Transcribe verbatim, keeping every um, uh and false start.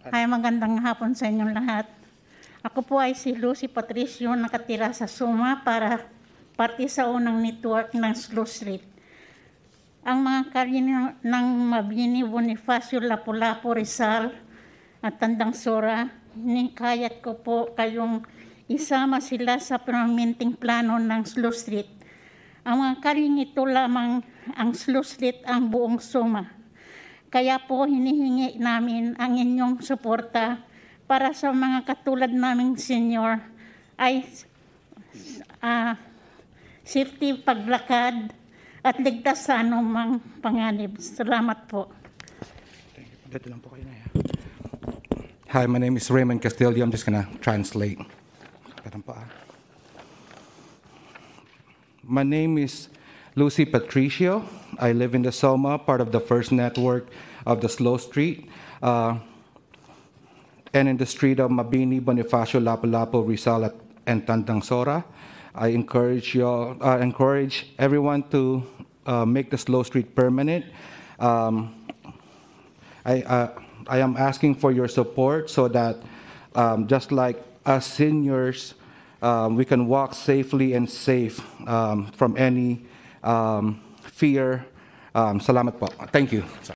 Ay, magandang hapon sa inyong lahat. Ako po ay si Lucy Patricio, nakatira sa Soma para parte sa unang network ng Slow Street. Ang mga kalye ng Mabini, Bonifacio, Lapu-Lapu, Rizal at Tandang Sora, hinikayat ko po kayong isama sila sa permanenteng plano ng Slow Street. Ang mga kalyeng ito lamang ang Slow Street ang buong Soma. Kaya po hinihingi namin ang inyong suporta para sa mga katulad naming senior ay uh, safety paglakad at ligtas sa anumang panganib. Salamat po. Dito lang po kayo na. Hi, my name is Raymond Castillo. I'm just gonna translate. My name is Lucy Patricio. I live in the Soma, part of the first network of the Slow Street, uh, and in the street of Mabini, Bonifacio, Lapu-Lapu, Rizal, at, and Tandang Sora. I encourage you, uh, encourage everyone to uh, make the Slow Street permanent. Um, I, uh, I am asking for your support so that um, just like us seniors, um, we can walk safely and safe um, from any um, fear. Um, salamat po. Thank you.